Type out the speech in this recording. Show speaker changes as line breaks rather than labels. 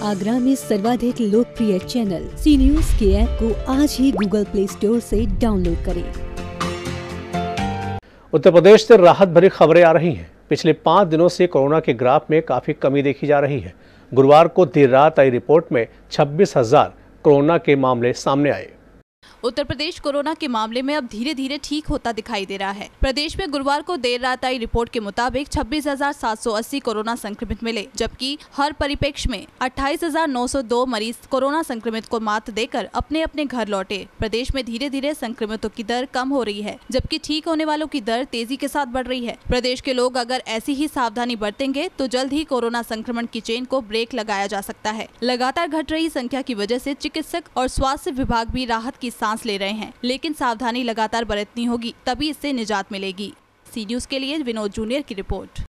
आगरा में सर्वाधिक लोकप्रिय चैनल सी न्यूज के ऐप को आज ही गूगल प्ले स्टोर से डाउनलोड करें।
उत्तर प्रदेश से राहत भरी खबरें आ रही हैं। पिछले 5 दिनों से कोरोना के ग्राफ में काफी कमी देखी जा रही है। गुरुवार को देर रात आई रिपोर्ट में 26,000 कोरोना के मामले सामने आए।
उत्तर प्रदेश कोरोना के मामले में अब धीरे धीरे ठीक होता दिखाई दे रहा है। प्रदेश में गुरुवार को देर रात आई रिपोर्ट के मुताबिक 26,780 कोरोना संक्रमित मिले, जबकि हर परिप्रेक्ष्य में 28,902 मरीज कोरोना संक्रमित को मात देकर अपने अपने घर लौटे। प्रदेश में धीरे धीरे संक्रमितों की दर कम हो रही है, जबकि ठीक होने वालों की दर तेजी के साथ बढ़ रही है। प्रदेश के लोग अगर ऐसी ही सावधानी बरतेंगे तो जल्द ही कोरोना संक्रमण की चेन को ब्रेक लगाया जा सकता है। लगातार घट रही संख्या की वजह से चिकित्सक और स्वास्थ्य विभाग भी राहत की सांस ले रहे हैं, लेकिन सावधानी लगातार बरतनी होगी, तभी इससे निजात मिलेगी। सी न्यूज के लिए विनोद जूनियर की रिपोर्ट।